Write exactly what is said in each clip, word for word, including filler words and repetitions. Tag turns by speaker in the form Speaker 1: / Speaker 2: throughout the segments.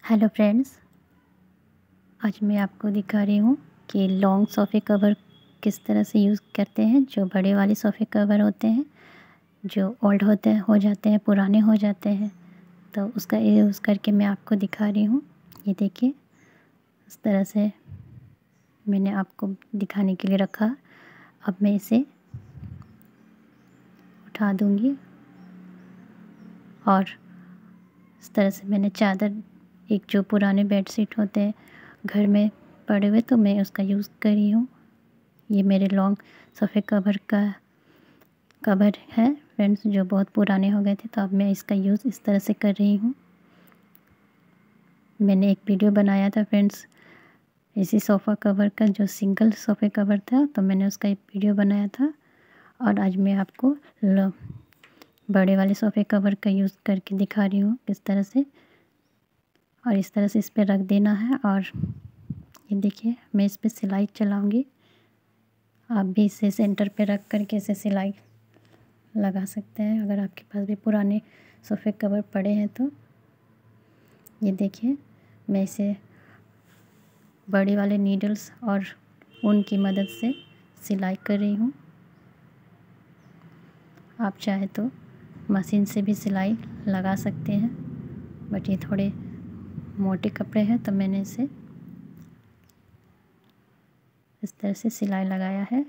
Speaker 1: Hello friends, आज मैं आपको दिखा रही हूँ कि लॉन्ग सोफ़े कवर किस तरह से यूज़ करते हैं। जो बड़े वाले सोफ़े कवर होते हैं, जो ओल्ड होते हैं हो जाते हैं पुराने हो जाते हैं, तो उसका यूज़ करके मैं आपको दिखा रही हूँ। ये देखिए, इस तरह से मैंने आपको दिखाने के लिए रखा। अब मैं इसे उठा दूँगी और इस तरह से मैंने चादर, एक जो पुराने बेडशीट होते हैं घर में पड़े हुए, तो मैं उसका यूज़ कर रही हूँ। ये मेरे लॉन्ग सोफ़े कवर का कवर है फ्रेंड्स, जो बहुत पुराने हो गए थे, तो अब मैं इसका यूज़ इस तरह से कर रही हूँ। मैंने एक वीडियो बनाया था फ्रेंड्स इसी सोफ़ा कवर का, जो सिंगल सोफ़े कवर था, तो मैंने उसका एक वीडियो बनाया था। और आज मैं आपको बड़े वाले सोफ़े कवर का यूज़ करके दिखा रही हूँ किस तरह से। और इस तरह से इस पर रख देना है। और ये देखिए, मैं इस पर सिलाई चलाऊँगी। आप भी इसे सेंटर पे रख कर के इसे सिलाई लगा सकते हैं, अगर आपके पास भी पुराने सोफ़े कवर पड़े हैं तो। ये देखिए, मैं इसे बड़े वाले नीडल्स और ऊन की मदद से सिलाई कर रही हूँ। आप चाहे तो मशीन से भी सिलाई लगा सकते हैं, बट ये थोड़े मोटे कपड़े हैं, तो मैंने इसे इस तरह से सिलाई लगाया है।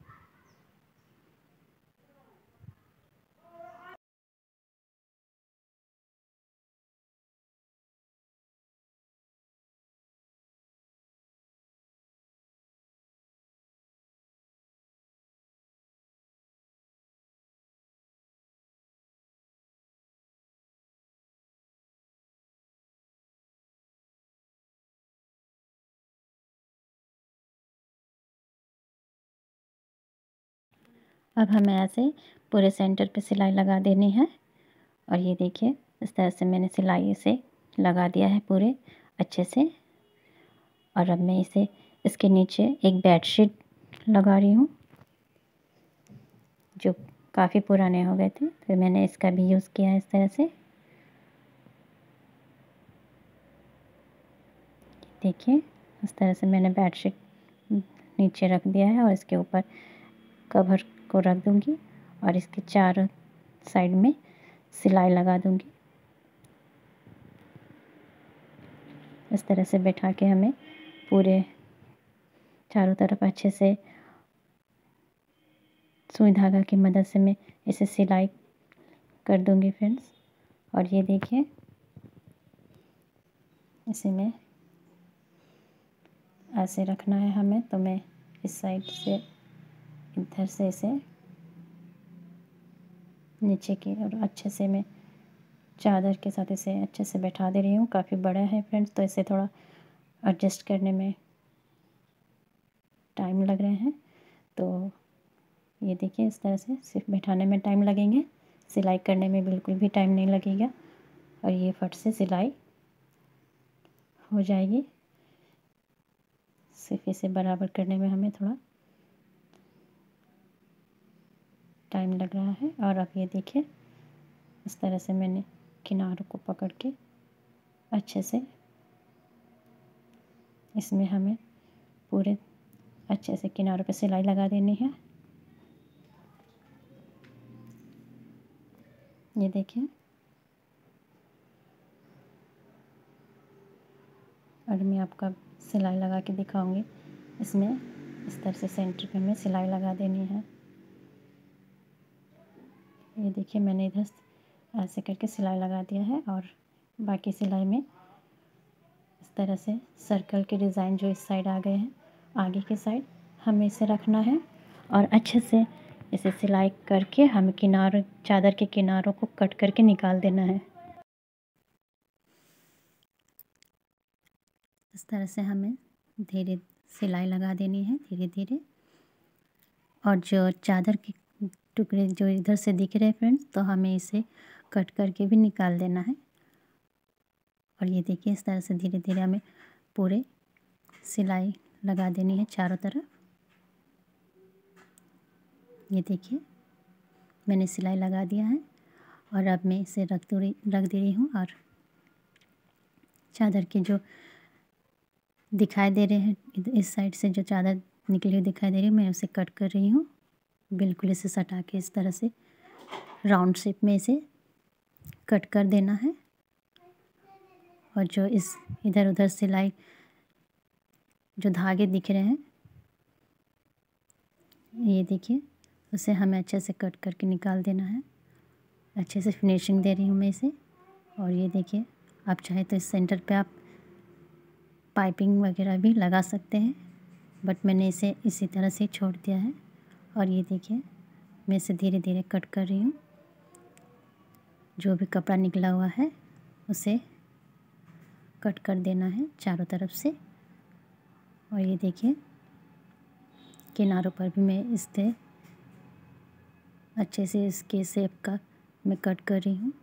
Speaker 1: अब हमें ऐसे पूरे सेंटर पे सिलाई लगा देनी है। और ये देखिए, इस तरह से मैंने सिलाई इसे लगा दिया है पूरे अच्छे से। और अब मैं इसे इसके नीचे एक बेडशीट लगा रही हूँ, जो काफ़ी पुराने हो गए थे, फिर मैंने इसका भी यूज़ किया है इस तरह से। देखिए, इस तरह से मैंने बेडशीट नीचे रख दिया है और इसके ऊपर कवर को रख दूँगी और इसके चारों साइड में सिलाई लगा दूँगी। इस तरह से बैठा के हमें पूरे चारों तरफ अच्छे से सुई धागा की मदद से मैं इसे सिलाई कर दूँगी फ्रेंड्स। और ये देखिए, इसे मैं ऐसे रखना है हमें, तो मैं इस साइड से इधर से इसे नीचे की और अच्छे से मैं चादर के साथ इसे अच्छे से बैठा दे रही हूँ। काफ़ी बड़ा है फ्रेंड्स, तो इसे थोड़ा एडजस्ट करने में टाइम लग रहे हैं। तो ये देखिए, इस तरह से सिर्फ बैठाने में टाइम लगेंगे, सिलाई करने में बिल्कुल भी टाइम नहीं लगेगा। और ये फट से सिलाई हो जाएगी। सिर्फ इसे बराबर करने में हमें थोड़ा टाइम लग रहा है। और अब ये देखिए, इस तरह से मैंने किनारों को पकड़ के अच्छे से इसमें हमें पूरे अच्छे से किनारों पे सिलाई लगा देनी है। ये देखिए, और मैं आपका सिलाई लगा के दिखाऊंगी। इसमें इस तरह से सेंटर पे हमें सिलाई लगा देनी है। ये देखिए, मैंने इधर ऐसे करके सिलाई लगा दिया है और बाकी सिलाई में इस तरह से सर्कल के डिज़ाइन जो इस साइड आ गए हैं, आगे की साइड हमें इसे रखना है और अच्छे से इसे सिलाई करके हमें किनारों, चादर के किनारों को कट करके निकाल देना है। इस तरह से हमें धीरे सिलाई लगा देनी है, धीरे धीरे। और जो चादर के टुकड़े जो इधर से दिख रहे हैं फ्रेंड्स, तो हमें इसे कट करके भी निकाल देना है। और ये देखिए, इस तरह से धीरे धीरे हमें पूरे सिलाई लगा देनी है चारों तरफ। ये देखिए, मैंने सिलाई लगा दिया है और अब मैं इसे रख दूँ रख दे रही हूँ और चादर के जो दिखाई दे रहे हैं, इस साइड से जो चादर निकली हुई दिखाई दे रही है, मैं उसे कट कर रही हूँ। बिल्कुल इसे सटा के इस तरह से राउंड शेप में इसे कट कर देना है। और जो इस इधर उधर सिलाई जो धागे दिख रहे हैं, ये देखिए, उसे हमें अच्छे से कट करके निकाल देना है। अच्छे से फिनिशिंग दे रही हूँ मैं इसे। और ये देखिए, आप चाहे तो इस सेंटर पे आप पाइपिंग वगैरह भी लगा सकते हैं, बट मैंने इसे इसी तरह से छोड़ दिया है। और ये देखिए, मैं इसे धीरे धीरे कट कर रही हूँ। जो भी कपड़ा निकला हुआ है उसे कट कर देना है चारों तरफ से। और ये देखिए, किनारों पर भी मैं इससे अच्छे से इसके शेप का मैं कट कर रही हूँ।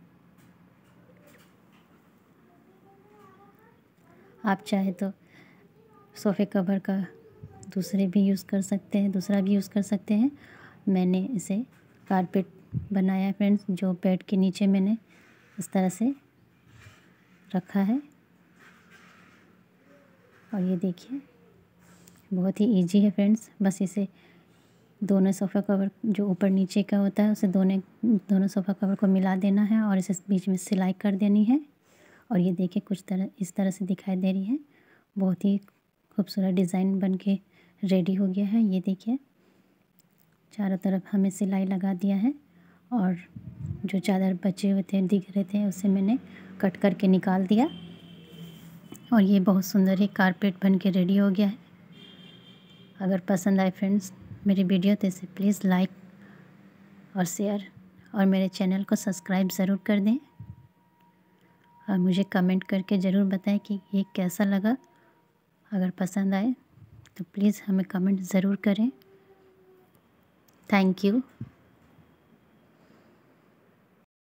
Speaker 1: आप चाहे तो सोफ़े कवर का दूसरे भी यूज़ कर सकते हैं, दूसरा भी यूज़ कर सकते हैं। मैंने इसे कारपेट बनाया है फ्रेंड्स, जो बेड के नीचे मैंने इस तरह से रखा है। और ये देखिए, बहुत ही इजी है फ्रेंड्स। बस इसे दोनों सोफ़ा कवर जो ऊपर नीचे का होता है, उसे दोनों दोनों सोफ़ा कवर को मिला देना है और इसे बीच में सिलाई कर देनी है। और ये देखिए, कुछ तरह इस तरह से दिखाई दे रही है। बहुत ही खूबसूरत डिज़ाइन बन के रेडी हो गया है। ये देखिए, चारों तरफ हमें सिलाई लगा दिया है। और जो चादर बचे हुए थे, दिख रहे थे, उसे मैंने कट करके निकाल दिया। और ये बहुत सुंदर ही कारपेट बन के रेडी हो गया है। अगर पसंद आए फ्रेंड्स मेरी वीडियो तो इसे प्लीज़ लाइक और शेयर और मेरे चैनल को सब्सक्राइब ज़रूर कर दें। और मुझे कमेंट करके ज़रूर बताएं कि ये कैसा लगा। अगर पसंद आए तो प्लीज़ हमें कमेंट ज़रूर करें। Thank you.